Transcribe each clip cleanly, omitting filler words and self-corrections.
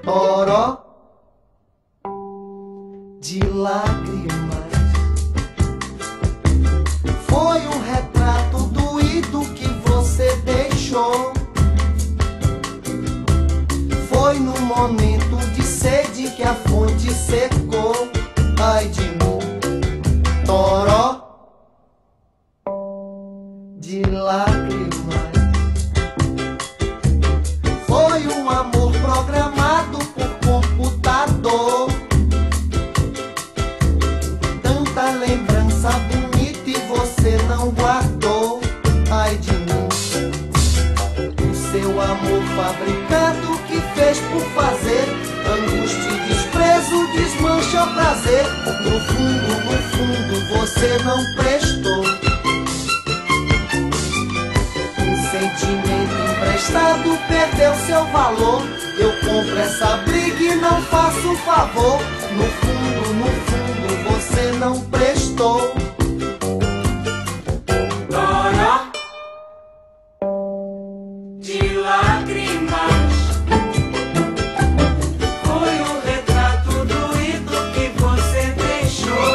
toró de lágrimas. Foi um retrato doído que você deixou. Foi num momento de sede que a fonte secou. Ai de mim, toró de lágrimas. Foi um amor programado por computador. Tanta lembrança bonita e você não guardou. Ai de mim, o seu amor fabricado que fez por fazer. Angústia e desprezo desmancha prazer. No fundo, você não prestou. Um sentimento emprestado perdeu seu valor. Eu compro essa briga e não faço favor. No fundo, você não prestou. Toró de lágrimas. Foi um retrato doído que você deixou.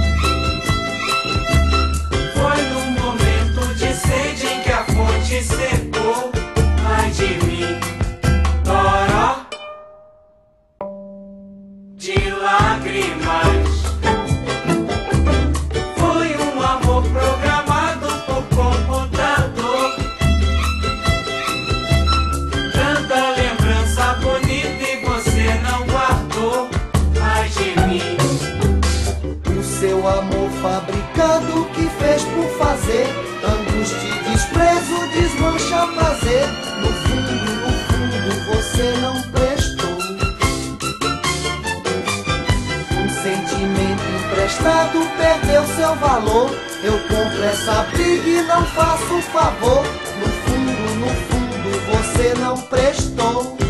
Foi num momento de sede em que a fonte secou. Ai de mim, toró de lágrimas. Foi um amor programado por computador. Tanta lembrança bonita e você não guardou. Ai de mim, O seu amor fabricado que fez por fazer. Angústia e desprezo desmancha prazer. No fundo, você não prestou. Um sentimento emprestado perdeu seu valor. Eu compro essa briga e não faço favor. No fundo, você não prestou.